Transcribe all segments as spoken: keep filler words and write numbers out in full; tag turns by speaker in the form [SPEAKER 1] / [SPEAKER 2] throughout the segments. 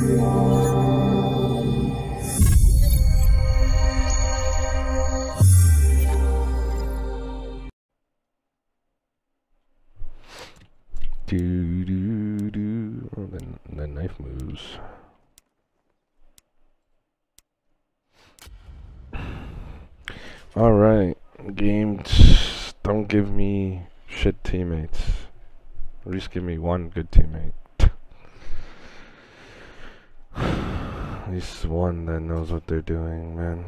[SPEAKER 1] Do do do. Oh, the, the knife moves. All right, game. Don't give me shit teammates. At least give me one good teammate. At least one that knows what they're doing, man.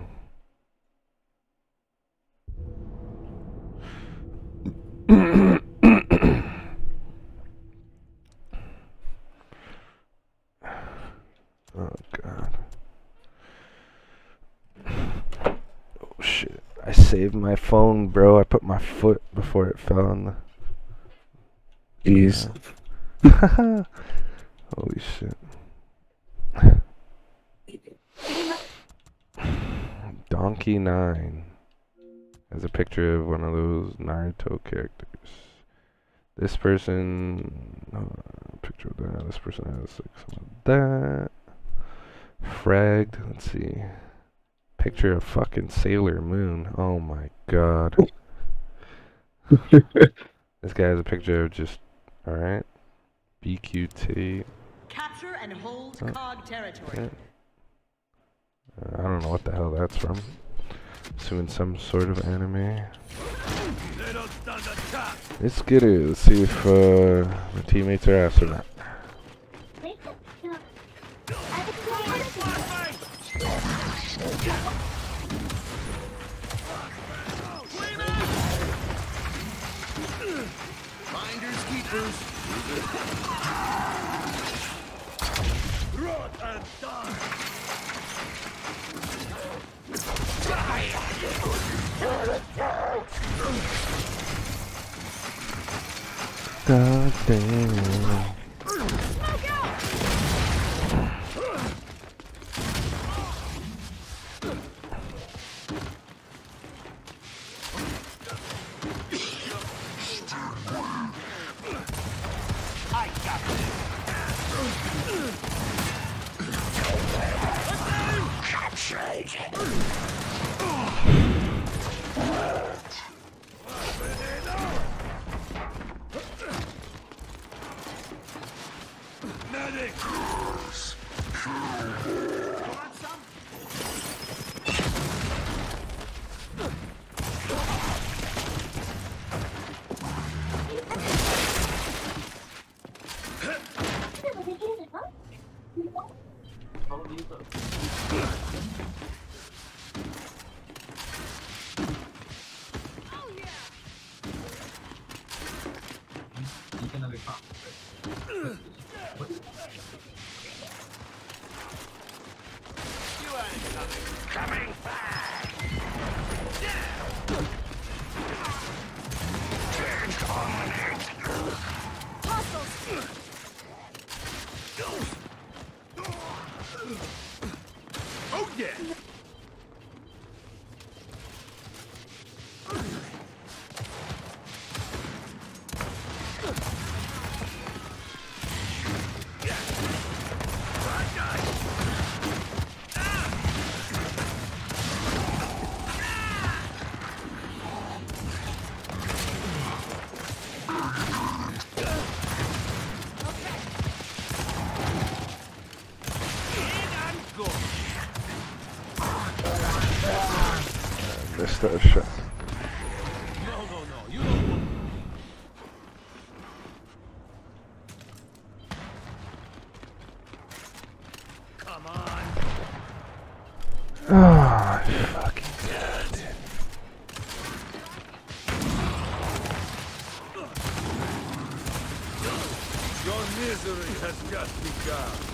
[SPEAKER 1] Oh god. Oh shit. I saved my phone, bro. I put my foot before it fell on the...
[SPEAKER 2] Jeez.
[SPEAKER 1] Uh, holy shit. Donkey nine has a picture of one of those Naruto characters. This person, uh, picture of that. This person has like some of that. Fragged. Let's see. Picture of fucking Sailor Moon. Oh my god. This guy has a picture of just. All right. B Q T.
[SPEAKER 3] Capture and hold
[SPEAKER 1] Oh.
[SPEAKER 3] Cog territory.
[SPEAKER 1] Yeah. Uh, I don't know what the hell that's from. Assuming some sort of anime. Let's get it. Let's see if uh, my teammates are after that.
[SPEAKER 4] Finders keepers. Rot and die.
[SPEAKER 1] God damn.
[SPEAKER 4] Oh yeah.
[SPEAKER 1] Missed that shot.
[SPEAKER 4] No, no, no. You don't want. Come on.
[SPEAKER 1] Oh, fucking god, dude.
[SPEAKER 4] Your misery has just begun.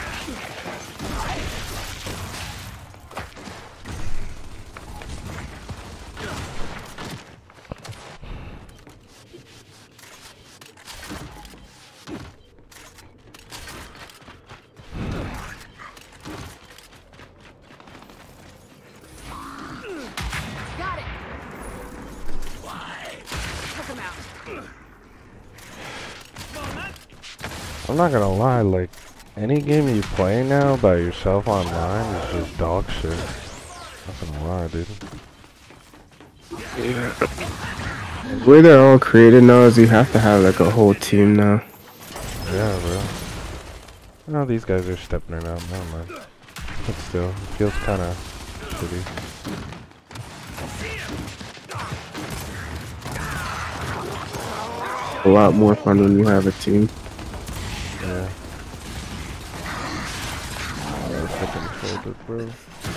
[SPEAKER 3] Got it. Why? Took him out.
[SPEAKER 1] I'm not gonna lie, like, Any game you play now by yourself online is just dog shit. Not gonna lie, dude.
[SPEAKER 2] Yeah. The way they're all created now is you have to have like a whole team now.
[SPEAKER 1] Yeah, bro. Oh, these guys are stepping it out. Never mind. But still, it feels kind of shitty.
[SPEAKER 2] A lot more fun when you have a team.
[SPEAKER 1] Yeah. Oh, fucking folded, bro.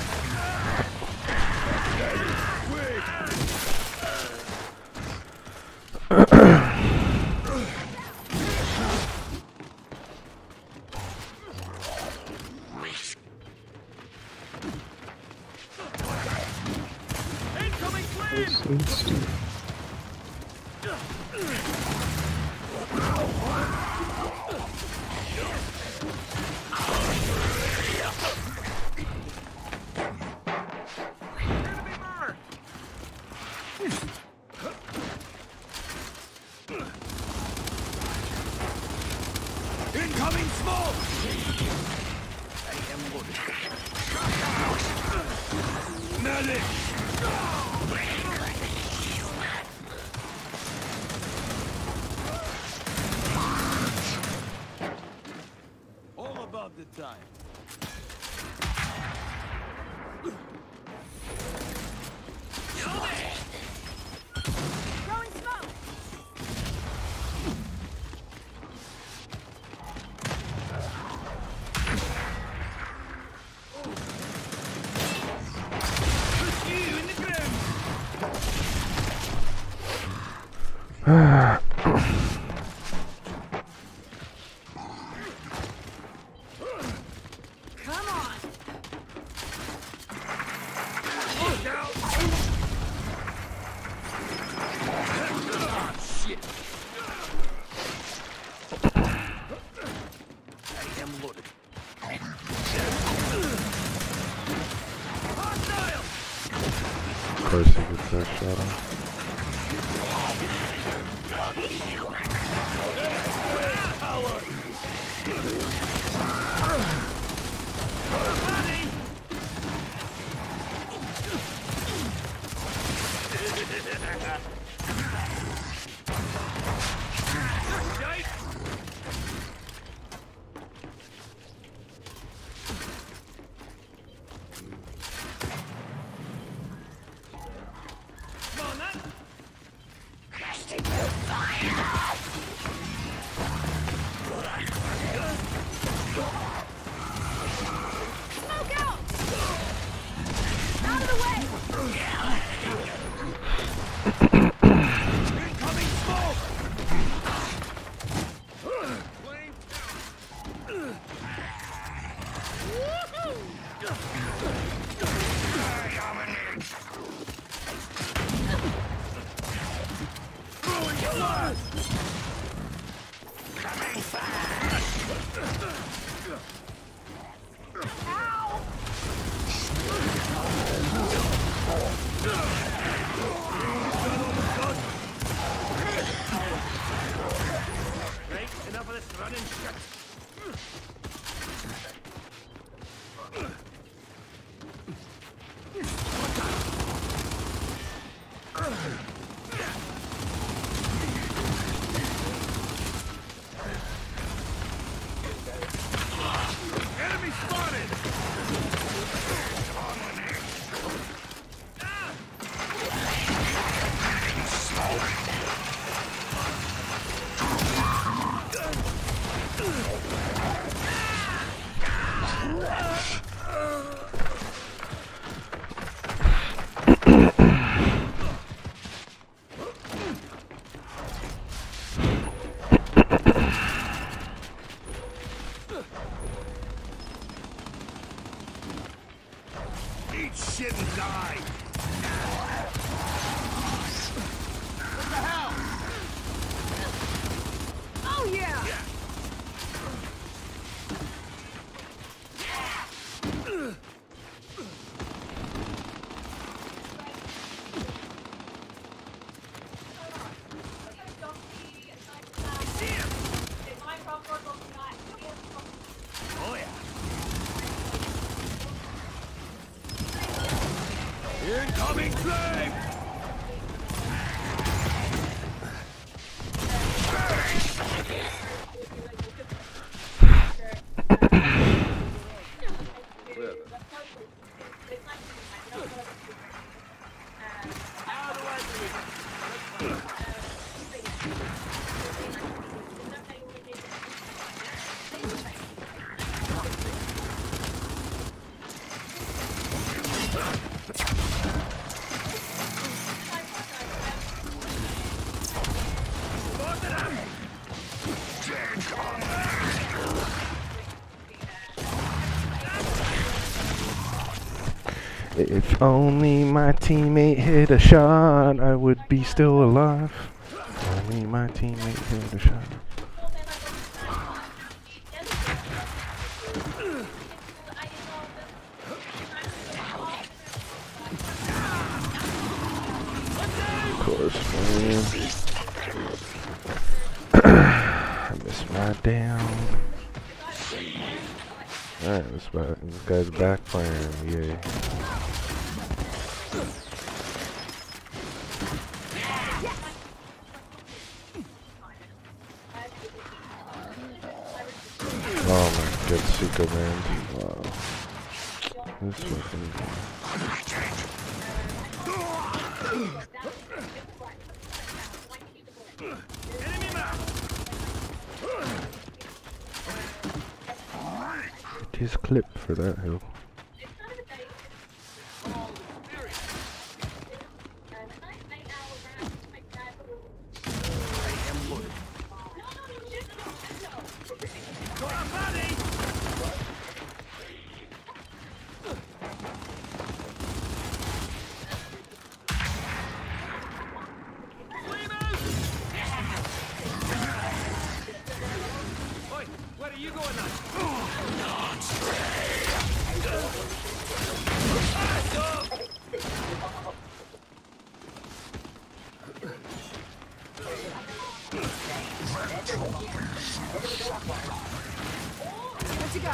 [SPEAKER 4] Incoming smoke! I am loaded. Medic! All about the time.
[SPEAKER 3] Throwing smoke. Come on.
[SPEAKER 4] Look out! Ah, shit! I am loaded. Hostile!
[SPEAKER 1] Of course, he gets that shot off.
[SPEAKER 3] Smoke out. Out of the way.
[SPEAKER 4] Incoming smoke! Flame throwing blood! Coming fast!
[SPEAKER 3] Ow.
[SPEAKER 4] Right, enough of this running shit. Enemy spotted! Eat shit and die! What the hell?
[SPEAKER 3] Oh yeah.
[SPEAKER 4] Incoming flame!
[SPEAKER 1] If only my teammate hit a shot, I would be still alive. If only my teammate hit a shot. Of course, man. I missed my down. Alright, this, this guy's backfiring, yay. Oh my god, Suka man. Wow. This fucking his clip for that hill.
[SPEAKER 4] Where are you going now?
[SPEAKER 3] Where'd you go?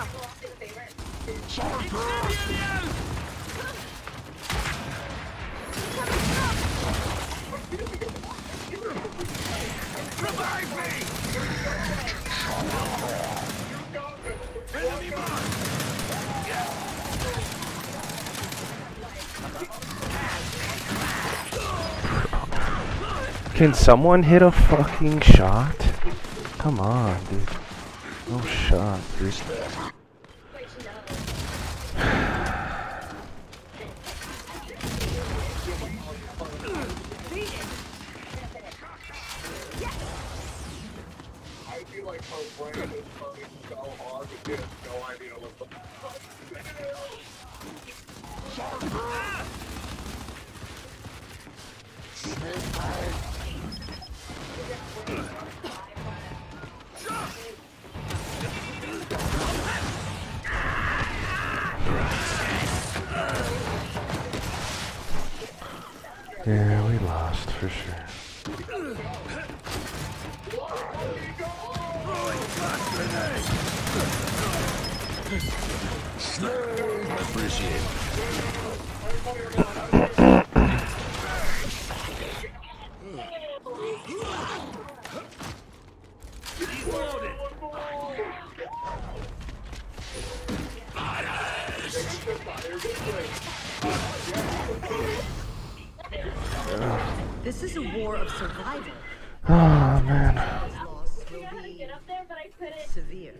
[SPEAKER 4] Revive me! Enemy mark!
[SPEAKER 1] Can someone hit a fucking shot? Come on, dude. No shot, dude.
[SPEAKER 5] I feel like her brain is fucking so hard, but she has no idea what the fuck it
[SPEAKER 1] Yeah, we lost for sure.
[SPEAKER 4] Appreciate it.
[SPEAKER 6] This is a war of survival.
[SPEAKER 1] Oh man.
[SPEAKER 6] Loss will be severe.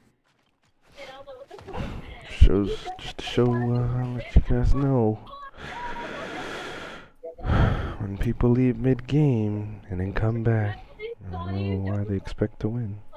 [SPEAKER 1] Shows just to show, uh, let you guys know. When people leave mid game and then come back, I don't know why they expect to win.